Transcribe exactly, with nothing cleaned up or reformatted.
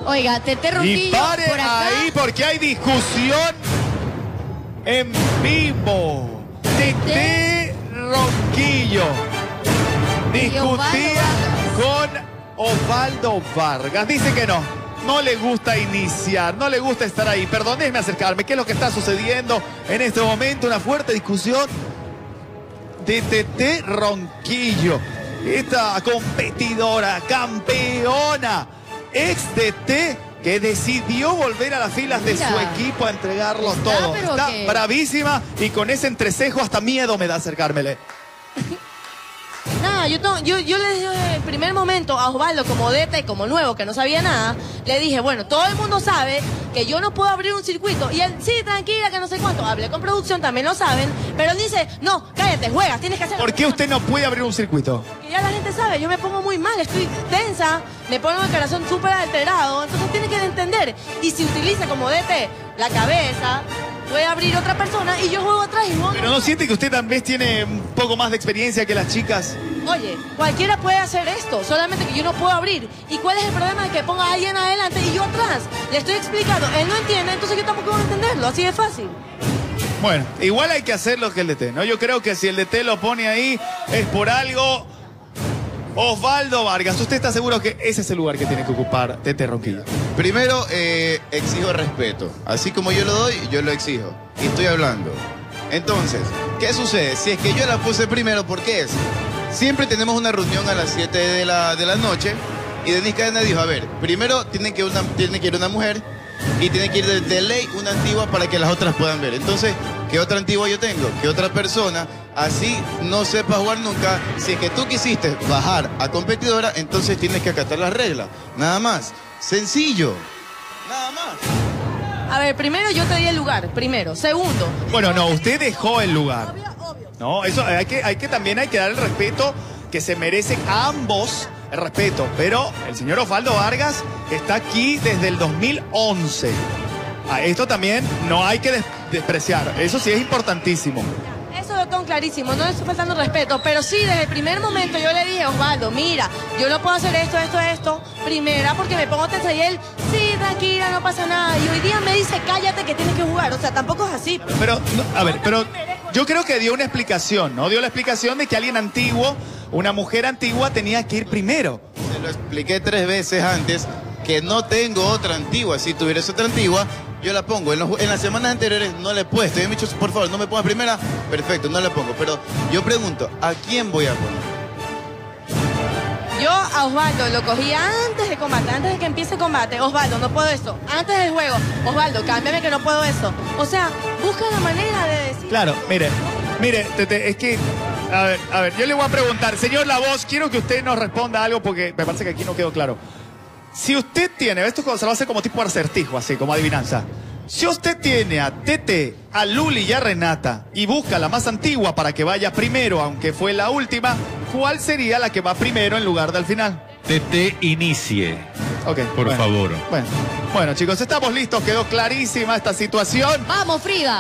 Oiga, Tete Ronquillo. Y pare por acá. ahí porque hay discusión en vivo. Tete Ronquillo discutía con Osvaldo Vargas. Dice que no, no le gusta iniciar, no le gusta estar ahí. Perdón, déjeme acercarme. ¿Qué es lo que está sucediendo en este momento? Una fuerte discusión de Tete Ronquillo. Esta competidora, campeona, ex-Tete, que decidió volver a las filas de Mira, su equipo a entregarlo está, todo. pero Está que... bravísima y con ese entrecejo hasta miedo me da acercármele. Nada, yo, to- yo, yo le dije en el primer momento a Osvaldo como D T, como nuevo, que no sabía nada, le dije, bueno, todo el mundo sabe que yo no puedo abrir un circuito. Y él, sí, tranquila, que no sé cuánto. Hablé con producción, también lo saben, pero él dice, no, cállate, juegas, tienes que hacer... ¿Por qué usted no puede abrir un circuito? Que ya la gente sabe, yo me pongo muy mal, estoy tensa, me pongo el corazón súper alterado, entonces tiene que entender. Y si utiliza como D T la cabeza, puede abrir otra persona y yo juego atrás y juego... ¿Pero no siente que usted tal vez tiene un poco más de experiencia que las chicas? Oye, cualquiera puede hacer esto, solamente que yo no puedo abrir. ¿Y cuál es el problema de que ponga a alguien adelante y yo atrás? Le estoy explicando, él no entiende, entonces yo tampoco voy a entenderlo, así de fácil. Bueno, igual hay que hacer lo que el D T, ¿no? Yo creo que si el D T lo pone ahí es por algo. Osvaldo Vargas, ¿usted está seguro que ese es el lugar que tiene que ocupar Tete Ronquillo? Primero, eh, exijo respeto. Así como yo lo doy, yo lo exijo. Y estoy hablando. Entonces, ¿qué sucede? Si es que yo la puse primero, ¿por qué es? Siempre tenemos una reunión a las siete de la, de la noche y Denise Cadena dijo, a ver, primero tiene que, una, tiene que ir una mujer y tiene que ir de, de ley una antigua para que las otras puedan ver. Entonces, ¿qué otra antigua yo tengo? ¿Qué otra persona? Así no sepa jugar nunca. Si es que tú quisiste bajar a competidora, entonces tienes que acatar las reglas. Nada más. Sencillo. Nada más. A ver, primero yo te di el lugar, primero. Segundo. Bueno, no, usted dejó el lugar. Obvio, obvio. No, eso hay que, hay que también hay que dar el respeto que se merecen a ambos, el respeto. Pero el señor Osvaldo Vargas está aquí desde el dos mil once. A esto también no hay que des- despreciar. Eso sí es importantísimo. Eso lo tengo clarísimo, no le estoy faltando respeto, pero sí, desde el primer momento yo le dije, Osvaldo, mira, yo no puedo hacer esto, esto, esto, primera, porque me pongo tensa y él, sí, tranquila, no pasa nada, y hoy día me dice, cállate que tienes que jugar, o sea, tampoco es así. Pero, no, a ver, pero yo creo que dio una explicación, ¿no? Dio la explicación de que alguien antiguo, una mujer antigua, tenía que ir primero. Se lo expliqué tres veces antes que no tengo otra antigua. Si tuvieras otra antigua, yo la pongo. En, los- en las semanas anteriores no la he puesto. Y me he dicho, por favor, no me pongas primera. Perfecto, no la pongo. Pero yo pregunto, ¿a quién voy a poner? Yo a Osvaldo lo cogí antes de combate, antes de que empiece el combate. Osvaldo, no puedo eso. Antes del juego, Osvaldo, cámbiame que no puedo eso. O sea, busca la manera de decir... Claro, mire, mire, Tete, es que, a ver, a ver, yo le voy a preguntar, señor La Voz, quiero que usted nos responda algo porque me parece que aquí no quedó claro. Si usted tiene, esto se lo hace como tipo acertijo, así, como adivinanza. Si usted tiene a Tete, a Luli y a Renata y busca la más antigua para que vaya primero, aunque fue la última, ¿cuál sería la que va primero en lugar del final? Tete inicie, Ok, por bueno, favor. Bueno, bueno, chicos, estamos listos, quedó clarísima esta situación. Vamos, Frida.